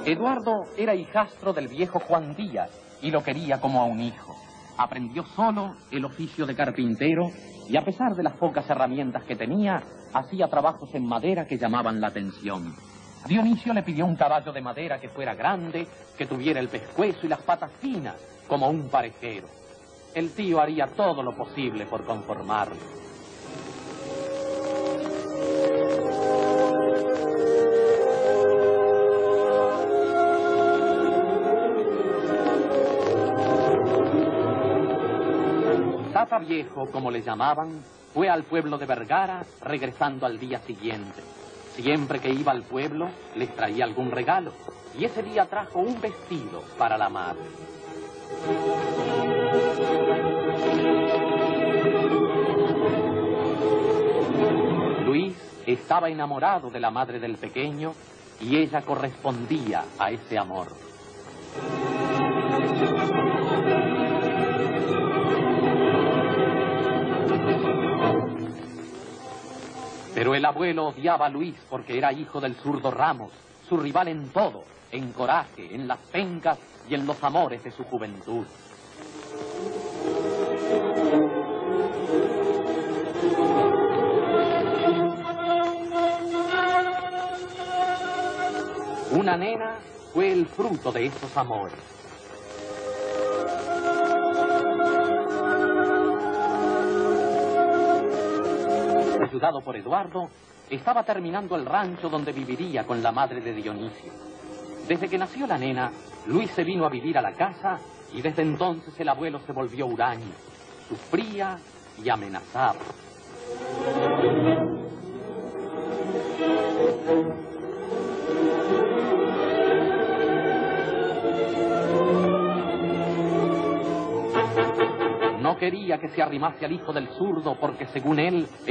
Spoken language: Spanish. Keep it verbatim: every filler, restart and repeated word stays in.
Eduardo era hijastro del viejo Juan Díaz y lo quería como a un hijo. Aprendió solo el oficio de carpintero y a pesar de las pocas herramientas que tenía, hacía trabajos en madera que llamaban la atención. Dionisio le pidió un caballo de madera que fuera grande, que tuviera el pescuezo y las patas finas, como un parejero. El tío haría todo lo posible por conformarlo. Tata Viejo, como le llamaban, fue al pueblo de Vergara regresando al día siguiente. Siempre que iba al pueblo, les traía algún regalo, y ese día trajo un vestido para la madre. Luis estaba enamorado de la madre del pequeño, y ella correspondía a ese amor. Pero el abuelo odiaba a Luis porque era hijo del zurdo Ramos, su rival en todo, en coraje, en las pencas y en los amores de su juventud. Una nena fue el fruto de esos amores. Ayudado por Eduardo, estaba terminando el rancho donde viviría con la madre de Dionisio. Desde que nació la nena, Luis se vino a vivir a la casa y desde entonces el abuelo se volvió huraño. Sufría y amenazaba. No quería que se arrimase al hijo del zurdo porque, según él,